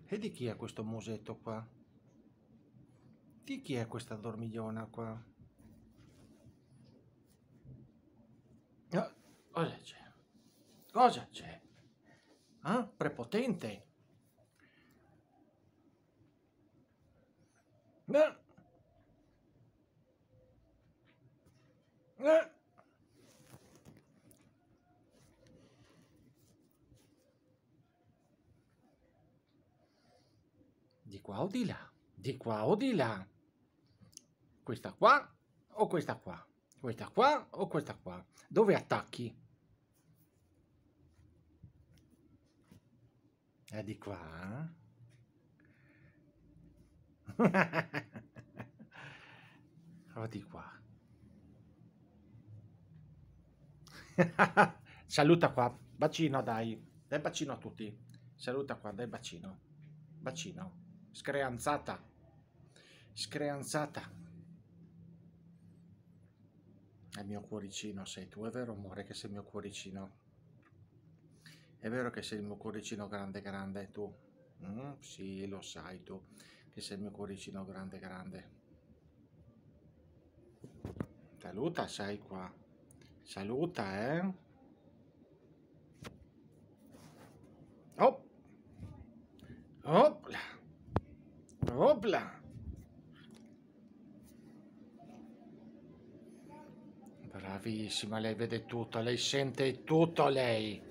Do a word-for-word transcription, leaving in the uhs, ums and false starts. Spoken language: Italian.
E di chi è questo musetto qua? Di chi è questa dormigliona qua? Ah, cosa c'è? Cosa c'è? Ah, prepotente? Ah, ah. Di qua o di là? Di qua o di là? Questa qua o questa qua? Questa qua o questa qua? Dove attacchi? È di qua? O di qua? Saluta qua. Bacino, dai. Dai bacino a tutti. Saluta qua, dai bacino. Bacino. Screanzata. Screanzata. È il mio cuoricino, sei tu, è vero amore che sei il mio cuoricino? È vero che sei il mio cuoricino grande grande, tu? Mm, sì, lo sai tu, che sei il mio cuoricino grande grande. Saluta, sei qua. Saluta, eh? Oh! Opla! Opla! Bravissima, lei vede tutto, lei sente tutto lei.